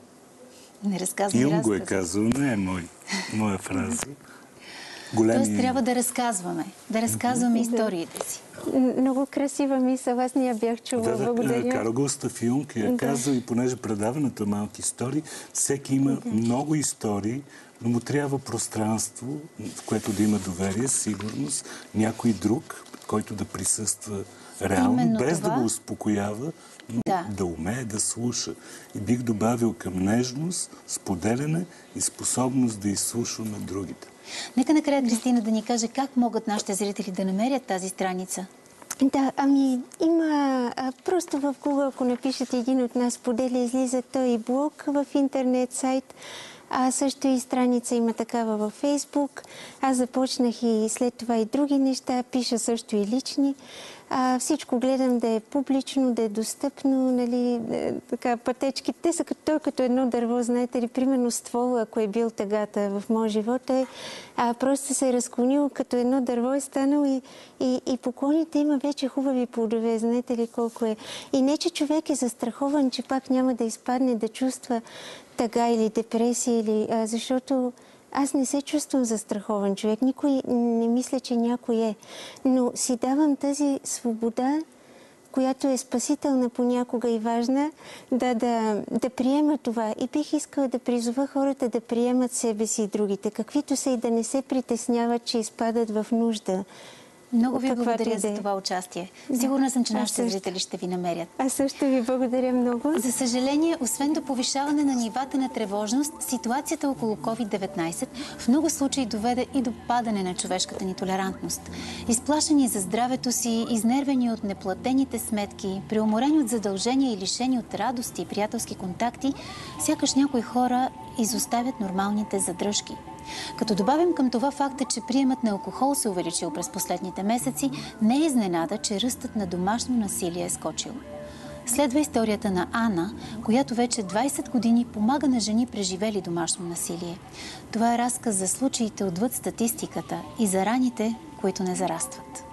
Неразказани разкази. разкази. Го е казал, не е мой, моя фраза. Големи... Тоест трябва да разказваме, да разказваме историите си. Много красива мисъл, аз не я бях чула. Да, да, благодаря. Карл Густав Юнг я да. казва и понеже предаването малки истории, всеки има да. много истории, но му трябва пространство, в което да има доверие, сигурност, някой друг, който да присъства реално, именно без това... да го успокоява, но да. да умее да слуша. И бих добавил към нежност, споделяне и способност да изслушваме другите. Нека накрая Кристина да ни каже как могат нашите зрители да намерят тази страница. Да, ами има а, просто в Google, ако напишете един от нас поделя, излиза той и блог в интернет сайт, а също и страница има такава във Фейсбук. Аз започнах и след това и други неща, пиша също и лични. А, всичко гледам да е публично, да е достъпно, нали, така, пътечки. Те са като, като едно дърво, знаете ли, примерно ствола, ако е бил тъгата в моя живот, е, а, просто се е разклонил като едно дърво, е станал и, и, и поклоните има вече хубави плодове, знаете ли колко е. И не, че човек е застрахован, че пак няма да изпадне да чувства тъга или депресия, или, а, защото аз не се чувствам застрахован човек. Никой не мисля, че някой е. Но си давам тази свобода, която е спасителна понякога и важна, да, да, да приема това. И бих искала да призова хората да приемат себе си и другите, каквито са и да не се притесняват, че изпадат в нужда. Много ви благодаря за това участие. Сигурна съм, че нашите зрители ще ви намерят. Аз също ви благодаря много. За съжаление, освен до повишаване на нивата на тревожност, ситуацията около ковид деветнайсет в много случаи доведе и до падане на човешката ни толерантност. Изплашени за здравето си, изнервени от неплатените сметки, преуморени от задължения и лишени от радости и приятелски контакти, сякаш някои хора изоставят нормалните задръжки. Като добавим към това факта, че приемът на алкохол се увеличил през последните месеци, не е изненада, че ръстът на домашно насилие е скочил. Следва историята на Ана, която вече двайсет години помага на жени, преживели домашно насилие. Това е разказ за случаите отвъд статистиката и за раните, които не зарастват.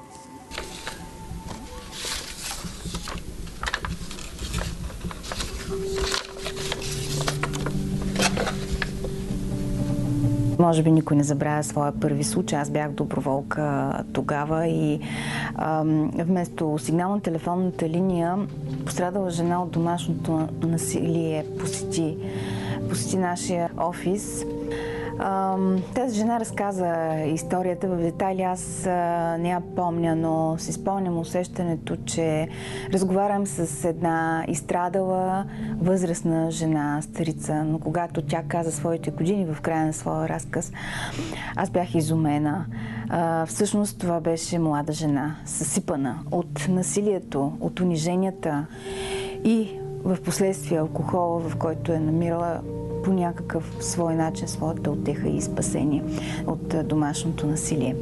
Може би никой не забравя своя първи случай. Аз бях доброволка тогава и ам, вместо сигнал на телефонната линия пострадала жена от домашното насилие посети, посети нашия офис. Тази жена разказа историята в детайли. Аз не я помня, но си спомням усещането, че разговарям с една изстрадала възрастна жена, старица, но когато тя каза своите години в края на своя разказ, аз бях изумена. Всъщност това беше млада жена, съсипана от насилието, от униженията и в последствие алкохола, в който е намирала по някакъв свой начин своята утеха и спасение от домашното насилие.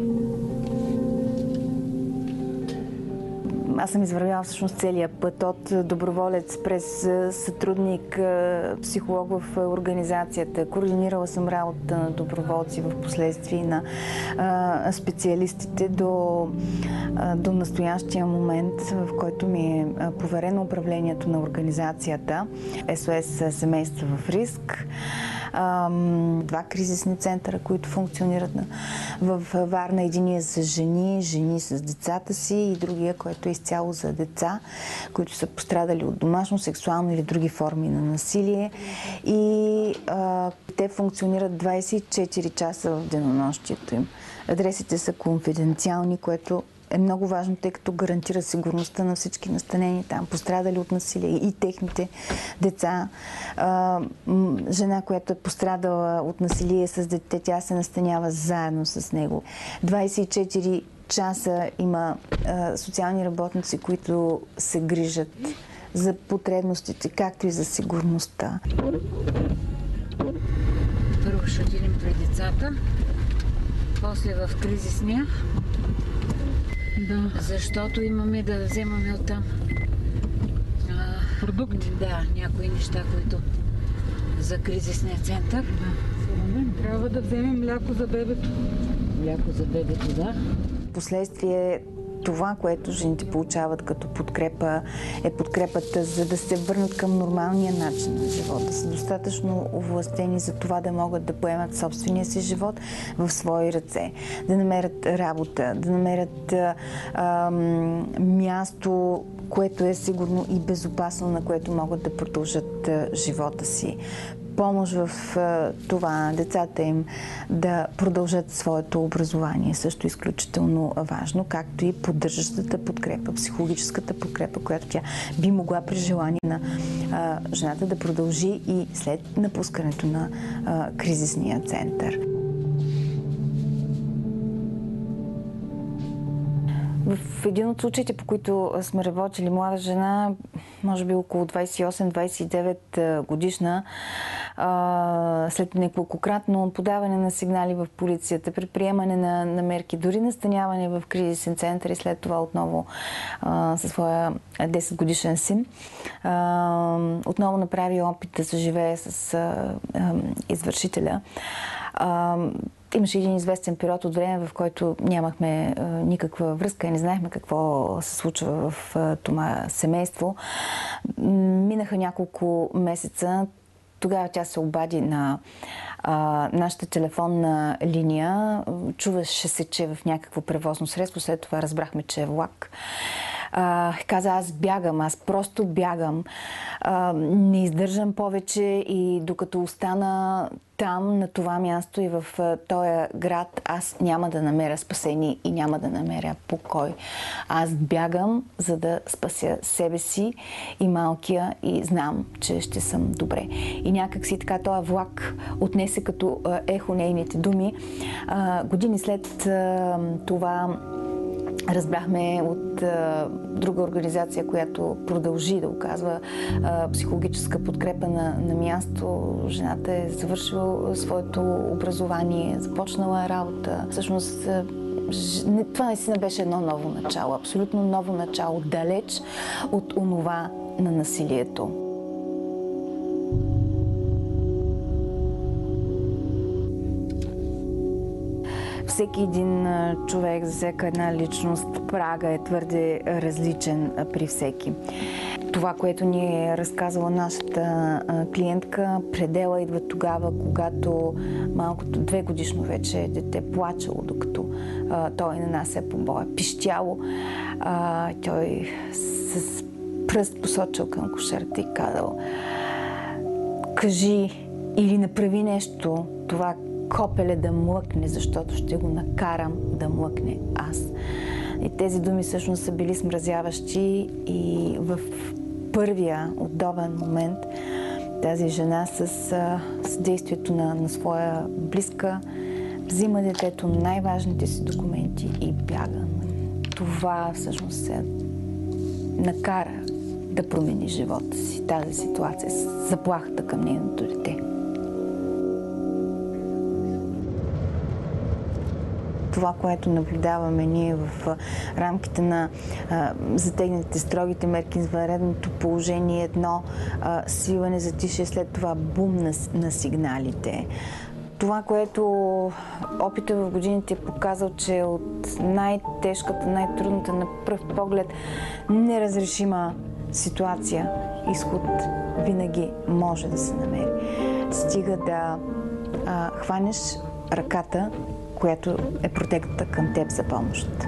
Аз съм извървяла всъщност целия път от доброволец през сътрудник, психолог в организацията. Координирала съм работа на доброволци в последствие на специалистите до, до настоящия момент, в който ми е поверено управлението на организацията Ес О Ес Семейства в риск. Два кризисни центъра, които функционират в Варна. Единия за жени, жени с децата си и другия, който е изцяло за деца, които са пострадали от домашно, сексуално или други форми на насилие. И а, те функционират двайсет и четири часа в денонощието им. Адресите са конфиденциални, което е много важно, тъй като гарантира сигурността на всички настанени там, пострадали от насилие и техните деца. А, жена, която е пострадала от насилие с дете, тя се настанява заедно с него. двайсет и четири часа има а, социални работници, които се грижат за потребностите, както и за сигурността. Първо ще отидем при децата, после в кризисния, да. Защото имаме да вземаме оттам продукти. Да, някои неща, които за кризисния център. Да. Трябва да вземем мляко за бебето. Мляко за бебето, да. Впоследствие това, което жените получават като подкрепа, е подкрепата, за да се върнат към нормалния начин на живота. Са достатъчно овластени за това да могат да поемат собствения си живот в свои ръце, да намерят работа, да намерят а, място, което е сигурно и безопасно, на което могат да продължат а, живота си. Помощ в а, това децата им да продължат своето образование също изключително важно, както и поддържащата подкрепа, психологическата подкрепа, която тя би могла при желание на а, жената да продължи и след напускането на а, кризисния център. В един от случаите, по които сме работили, млада жена, може би около двадесет и осем двадесет и девет годишна, след неколкократно подаване на сигнали в полицията, предприемане на, на мерки, дори настаняване в кризисен център и след това отново а, със своя десет годишен син, а, отново направи опит да съживее с а, а, извършителя. А, Имаше един известен период от време, в който нямахме а, никаква връзка и не знаехме какво се случва в а, това семейство. Минаха няколко месеца. Тогава тя се обади на а, нашата телефонна линия. Чуваше се, че е в някакво превозно средство. След това разбрахме, че е влак. А, каза, аз бягам, аз просто бягам. А, не издържам повече и докато остана там, на това място и в този град, аз няма да намеря спасение и няма да намеря покой. Аз бягам, за да спася себе си и малкия и знам, че ще съм добре. И някак си така този влак отнесе като ехо нейните думи. А, години след а, това разбрахме от а, друга организация, която продължи да оказва а, психологическа подкрепа на, на място. Жената е завършила своето образование, започнала работа. Всъщност, а, не, това наистина беше едно ново начало, абсолютно ново начало, далеч от онова на насилието. Всеки един човек, за всяка една личност, прага е твърде различен при всеки. Това, което ни е разказала нашата клиентка, предела идва тогава, когато малкото две годишно вече дете плачело, докато а, той на нас е побоя, пищяло. А, той с пръст посочил към кошерата и казал: кажи или направи нещо, това копеле да млъкне, защото ще го накарам да млъкне аз. И тези думи всъщност са били смразяващи и в първия удобен момент тази жена с, с действието на, на своя близка взима детето, най-важните си документи и бяга. Това всъщност се накара да промени живота си, тази ситуация, с заплахата към нейното дете. Това, което наблюдаваме ние в рамките на а, затегнатите строгите мерки, извънредното положение, едно а, свиване за тише, след това бум на, на сигналите. Това, което опитът в годините е показал, че от най-тежката, най-трудната на пръв поглед неразрешима ситуация, изход винаги може да се намери. Стига да а, хванеш ръката, която е протегната към теб за помощ.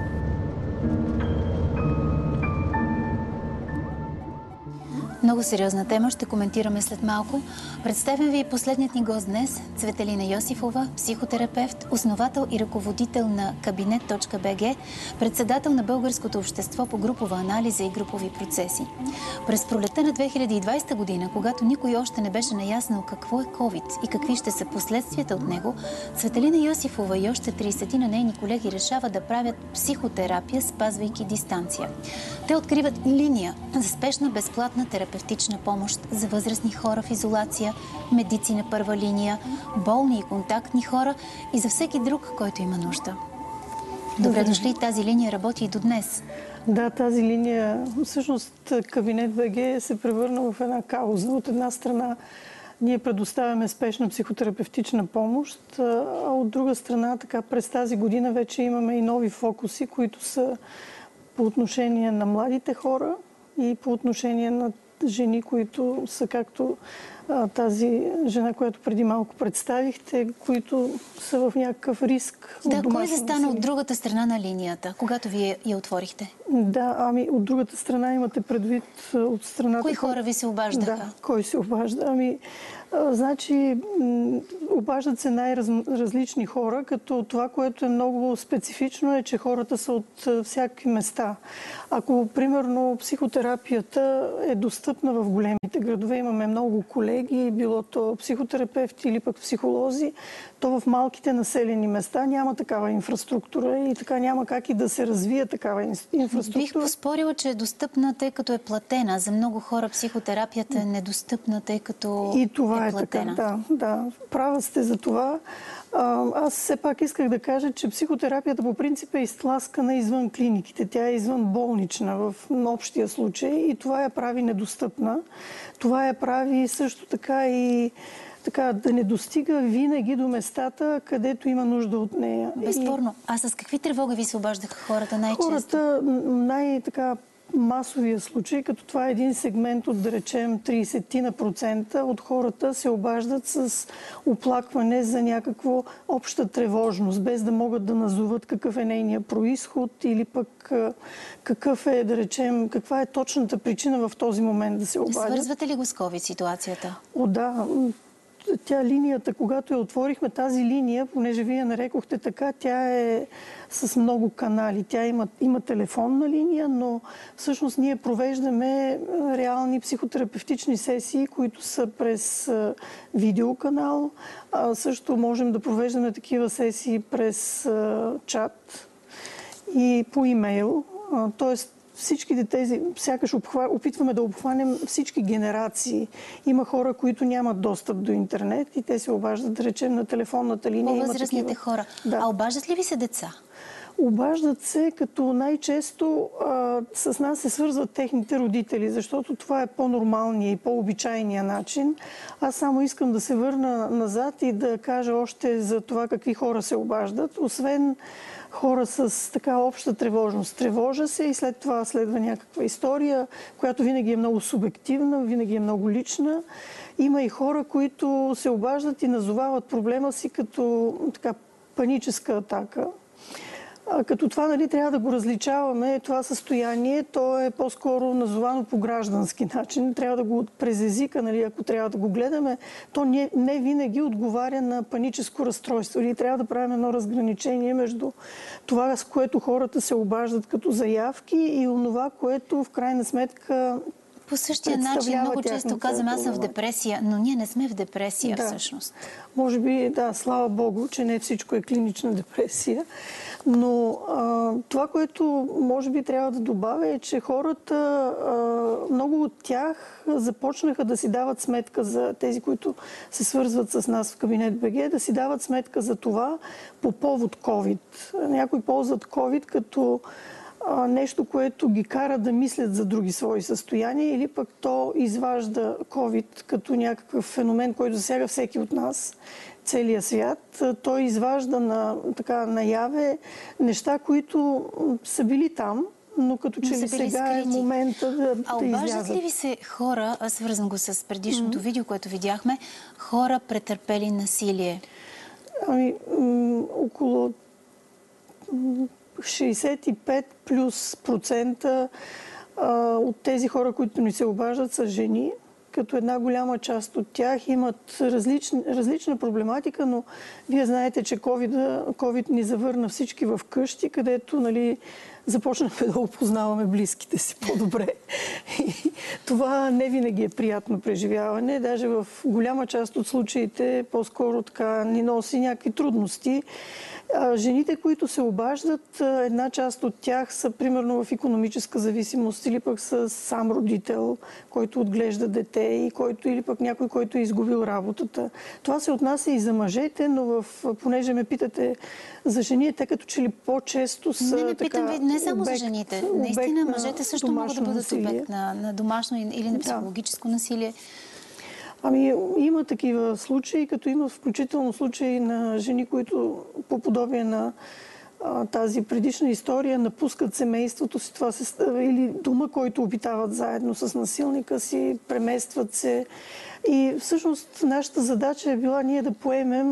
Много сериозна тема, ще коментираме след малко. Представям ви последният ни гост днес, Цветелина Йосифова, психотерапевт, основател и ръководител на Кабинет точка би джи, председател на Българското общество по групова анализа и групови процеси. През пролетта на две хиляди и двадесета година, когато никой още не беше наяснал какво е COVID и какви ще са последствията от него, Цветелина Йосифова и още тридесет на нейни колеги решават да правят психотерапия, спазвайки дистанция. Те откриват линия за спешна безплатна терапевтична помощ за възрастни хора в изолация, медици на първа линия, болни и контактни хора и за всеки друг, който има нужда. Добре дошли, тази линия работи и до днес. Да, тази линия, всъщност Кабинет БГ се превърна в една кауза. От една страна ние предоставяме спешна психотерапевтична помощ, а от друга страна така през тази година вече имаме и нови фокуси, които са по отношение на младите хора и по отношение на жени, които са както а, тази жена, която преди малко представихте, които са в някакъв риск. Да, кой застана от другата страна на линията, когато вие я отворихте? Да, ами от другата страна имате предвид от страната... Кои хора ви се обаждаха? Да, кой се обажда? Ами, а, значи, м- обаждат се най-различни хора, като това, което е много специфично е, че хората са от а, всякакви места. Ако, примерно, психотерапията е достъпна в големите градове, имаме много колеги, било то психотерапевти или пък психолози, то в малките населени места няма такава инфраструктура и така няма как и да се развие такава инфраструктура. Бих поспорила, че е достъпна, тъй като е платена. За много хора психотерапията е недостъпна, тъй като и това е, е платена. Така, да, да. Права сте за това. Аз все пак исках да кажа, че психотерапията по принцип е изтласкана извън клиниките. Тя е извън болнична в общия случай и това я прави недостъпна. Това я прави също така и така, да не достига винаги до местата, където има нужда от нея. Безспорно. А с какви тревоги ви се обаждаха хората най-често? Хората най-така масовия случай, като това е един сегмент от, да речем, тридесет на процента от хората се обаждат с оплакване за някаква обща тревожност, без да могат да назоват какъв е нейния произход или пък какъв е, да речем, каква е точната причина в този момент да се обадят. Свързвате ли го с COVID ситуацията? О, да. Тя линията, когато я отворихме, тази линия, понеже вие нарекохте така, тя е с много канали. Тя има, има телефонна линия, но всъщност ние провеждаме реални психотерапевтични сесии, които са през видеоканал. А също можем да провеждаме такива сесии през чат и по имейл. Тоест, всичките тези, сякаш обхва, опитваме да обхванем всички генерации. Има хора, които нямат достъп до интернет и те се обаждат, да речем, на телефонната линия. По-възрастните хора. Да. А обаждат ли ви се деца? Обаждат се, като най-често а, с нас се свързват техните родители, защото това е по-нормалният и по-обичайният начин. Аз само искам да се върна назад и да кажа още за това какви хора се обаждат. Освен хора с така обща тревожност. Тревожа се и след това следва някаква история, която винаги е много субективна, винаги е много лична. Има и хора, които се обаждат и назовават проблема си като така паническа атака. А като това, нали, трябва да го различаваме, това състояние, то е по-скоро назовано по граждански начин. Трябва да го през езика, нали, ако трябва да го гледаме, то не, не винаги отговаря на паническо разстройство. Или трябва да правим едно разграничение между това, с което хората се обаждат като заявки и онова, което в крайна сметка по същия начин много често казвам, аз съм в депресия, но ние не сме в депресия, да. Всъщност. Може би, да, слава Богу, че не всичко е клинична депресия. Но а, това, което може би трябва да добавя е, че хората, а, много от тях започнаха да си дават сметка за тези, които се свързват с нас в Кабинет БГ, да си дават сметка за това по повод COVID. Някои ползват COVID като а, нещо, което ги кара да мислят за други свои състояния, или пък то изважда COVID като някакъв феномен, който засяга всеки от нас, целия свят. Той изважда на, така, наяве неща, които са били там, но като че ли сега скрити. Е момента да, а да излязат. А обаждат ли ви се хора, аз свързвам го с предишното mm-hmm. видео, което видяхме, хора претърпели насилие? Ами, м- около шейсет и пет плюс процента от тези хора, които ни се обаждат, са жени, като една голяма част от тях имат различна, различна проблематика, но вие знаете, че COVID, COVID ни завърна всички в къщи, където, нали, започнахме да опознаваме близките си по-добре. И това не винаги е приятно преживяване. Даже в голяма част от случаите по-скоро така ни носи някакви трудности. Жените, които се обаждат, една част от тях са примерно в икономическа зависимост или пък са сам родител, който отглежда дете и който, или пък някой, който е изгубил работата. Това се отнася и за мъжете, но в, понеже ме питате за жените, те като че ли по-често са Не, не питам ви, не само обект, за жените. Наистина, мъжете също могат да бъдат насилие. Обект на, на домашно или на психологическо да. насилие. Ами има такива случаи, като има включително случаи на жени, които по подобие на а, тази предишна история напускат семейството си, това се, или дома, който обитават заедно с насилника си, преместват се. И всъщност нашата задача е била ние да поемем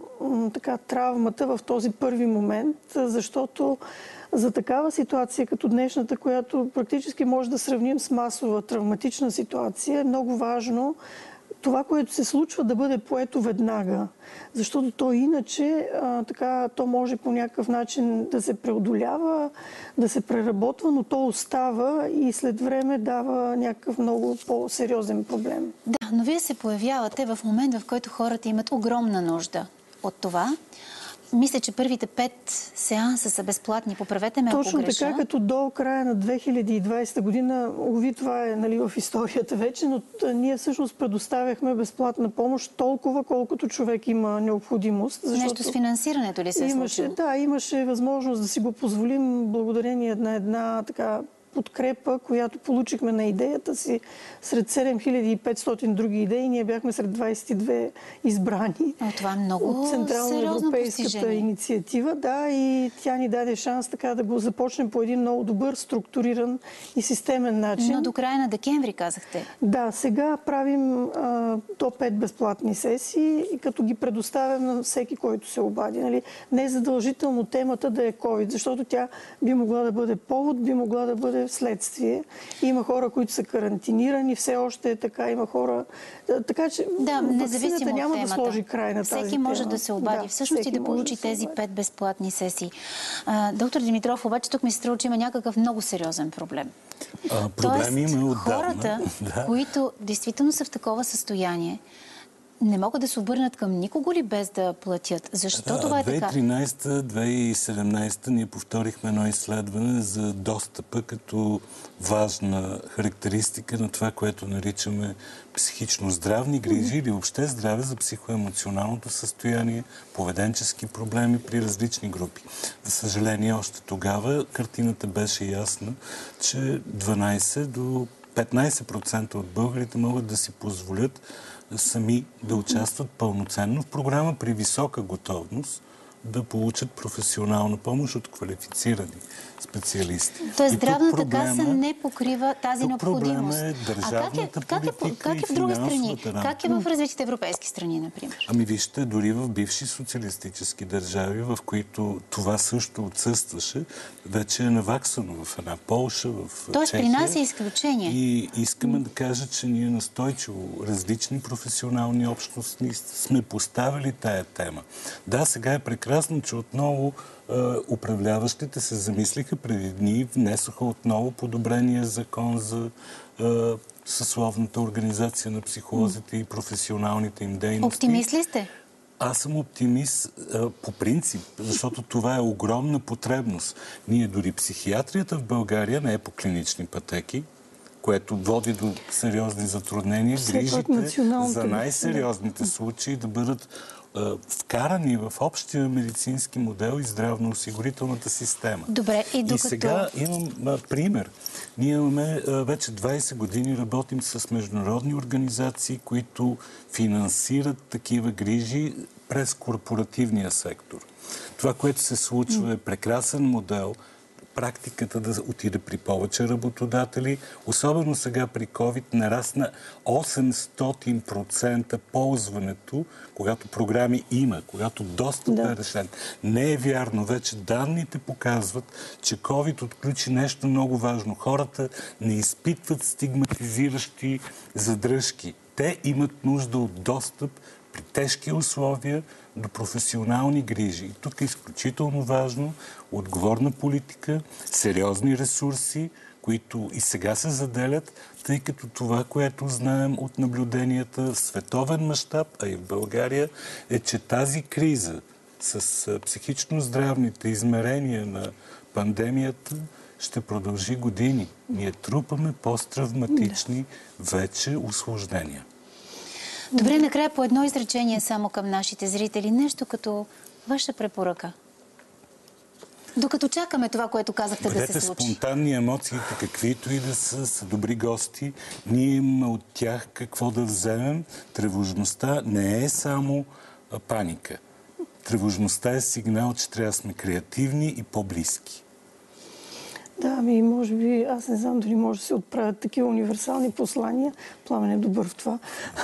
м, така травмата в този първи момент, защото за такава ситуация като днешната, която практически може да сравним с масова травматична ситуация, е много важно това, което се случва, да бъде поето веднага. Защото то иначе а, така, то може по някакъв начин да се преодолява, да се преработва, но то остава и след време дава някакъв много по-сериозен проблем. Да, но вие се появявате в момент, в който хората имат огромна нужда от това. Мисля, че първите пет сеанса са безплатни. Поправете ме, ако греша. Точно така, като до края на две хиляди и двадесета година, уви, това е, нали, в историята вече, но ние всъщност предоставяхме безплатна помощ толкова, колкото човек има необходимост. Нещо с финансирането ли се е имаше, случило? Да, имаше възможност да си го позволим благодарение на една така подкрепа, която получихме на идеята си. Сред седем хиляди и петстотин други идеи, ние бяхме сред двадесет и две избрани. О, това е много от Централно-европейската инициатива. Да, и тя ни даде шанс така да го започнем по един много добър, структуриран и системен начин. Но до края на декември, казахте. Да, сега правим а, до пет безплатни сесии, и като ги предоставям на всеки, който се обади. Нали? Не е задължително темата да е COVID, защото тя би могла да бъде повод, би могла да бъде вследствие. Има хора, които са карантинирани, все още е така, има хора... Така че да, независимо няма от темата. Да сложи край на всеки тази може тема. Да се обади. Да, всъщност и да получи да тези пет безплатни сесии. А, доктор Димитров, обаче тук ми се струва, че има някакъв много сериозен проблем. А, проблем има отдавна. Хората, да. които действително са в такова състояние, не могат да се обърнат към никого ли без да платят? Защо да, това е така? две хиляди и тринадесета - две хиляди и седемнадесета ние повторихме едно изследване за достъпа като важна характеристика на това, което наричаме психично здравни грижи или въобще здраве за психоемоционалното състояние, поведенчески проблеми при различни групи. За съжаление, още тогава картината беше ясна, че дванадесет до петнадесет процента от българите могат да си позволят сами да участват пълноценно в програма при висока готовност да получат професионална помощ от квалифицирани специалисти. Тоест здравната проблема, каса не покрива тази необходимост. Е държавната а как е, как е, как е в други страни? Рамка. Как е в развитите европейски страни, например? Ами вижте, дори в бивши социалистически държави, в които това също отсъстваше, вече е наваксано в една Полша, в Тоест, Чехия. при нас е изключение. И искаме да кажа, че ние настойчиво различни професионални общности сме поставили тая тема. Да, сега е прекрасно, че отново управляващите се замислиха преди дни, внесоха отново подобрения закон за е, съсловната организация на психолозите и професионалните им дейности. Оптимист ли сте? Аз съм оптимист е, по принцип, защото това е огромна потребност. Ние дори психиатрията в България не е по клинични пътеки, което води до сериозни затруднения. Грижите за най-сериозните случаи да бъдат вкарани в общия медицински модел и здравноосигурителната система. Добре, и докато... И сега имам а, пример. Ние имаме а, вече двадесет години работим с международни организации, които финансират такива грижи през корпоративния сектор. Това, което се случва, е прекрасен модел, практиката да отиде при повече работодатели. Особено сега при COVID нарасна осемстотин процента ползването, когато програми има, когато достъп да. е решен. Не е вярно. Вече данните показват, че COVID отключи нещо много важно. Хората не изпитват стигматизиращи задръжки. Те имат нужда от достъп при тежки условия до професионални грижи. И тук е изключително важно отговорна политика, сериозни ресурси, които и сега се заделят, тъй като това, което знаем от наблюденията в световен мащаб, а и в България, е, че тази криза с психично-здравните измерения на пандемията ще продължи години. Ние трупаме посттравматични вече усложнения. Добре, накрая по едно изречение само към нашите зрители. Нещо като ваша препоръка. Докато чакаме това, което казахте да се случи. Бъдете спонтанни, емоциите, каквито и да са, са добри гости. Ние имаме от тях какво да вземем. Тревожността не е само паника. Тревожността е сигнал, че трябва да сме креативни и по-близки. Да, ами може би, аз не знам дали може да се отправят такива универсални послания. Пламен е добър в това.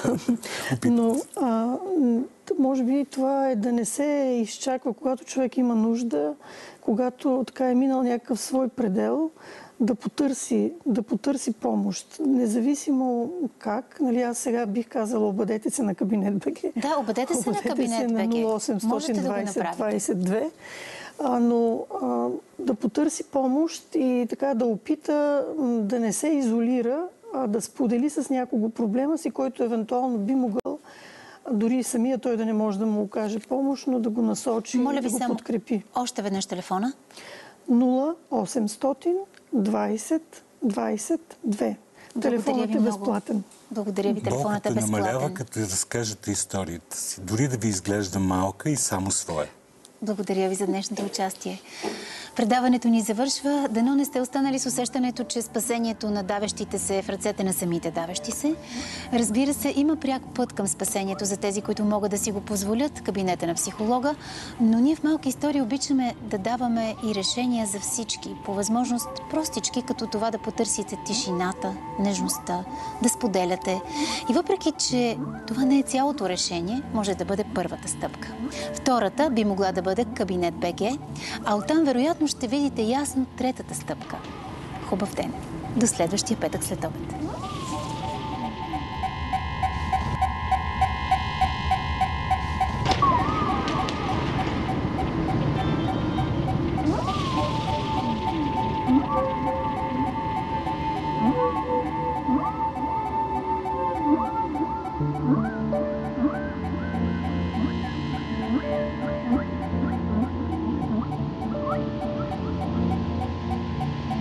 Но а, може би това е да не се изчаква, когато човек има нужда, когато така е минал някакъв свой предел, да потърси, да потърси помощ. Независимо как, нали, аз сега бих казала, обадете се на Кабинет БГ. Да, обадете се на Кабинет БГ. нула осемстотин двайсет двайсет и две. А, но а, да потърси помощ и така да опита да не се изолира, а да сподели с някого проблема си, който евентуално би могъл, дори самия той да не може да му окаже помощ, но да го насочи Моля и да ви го само подкрепи. Още веднъж телефона. нула осемстотин двайсет двайсет и две. Телефонът е безплатен. Благодаря ви, телефонът е безплатен. Болката намалява, като разкажете историята си. Дори да ви изглежда малка и само своя. Благодаря ви за днешното участие. Предаването ни завършва. Дано не сте останали с усещането, че спасението на давещите се е в ръцете на самите давещи се. Разбира се, има пряк път към спасението за тези, които могат да си го позволят, кабинета на психолога, но ние в Малки истории обичаме да даваме и решения за всички. По възможност простички, като това да потърсите тишината, нежността, да споделяте. И въпреки, че това не е цялото решение, може да бъде първата стъпка. Втората би могла да бъде Кабинет БГ, а оттам вероятно ще видите ясно третата стъпка. Хубав ден! До следващия петък след обед.